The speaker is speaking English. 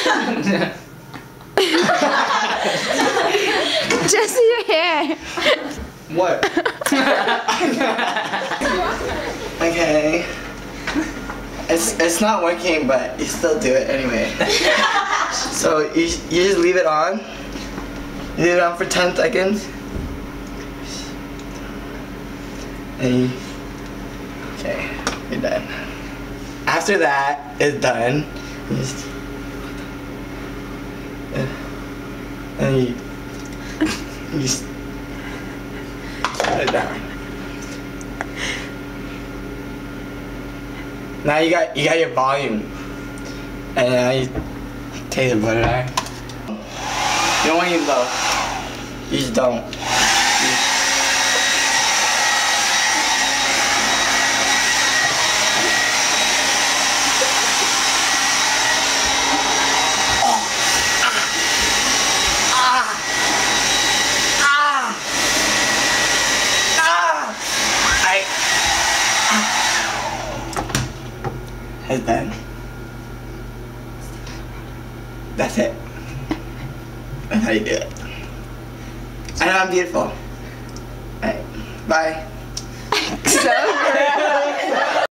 Just your hair. What? Okay. It's not working, but you still do it anyway. So you just leave it on. You leave it on for 10 seconds. And okay, you're done. After that is done, you just, and you just put it down. Now you got your volume, and now you take the butter iron. You don't want to use low. You just don't. It's done. That's it. That's how you do it. I know I'm beautiful. Alright, bye. So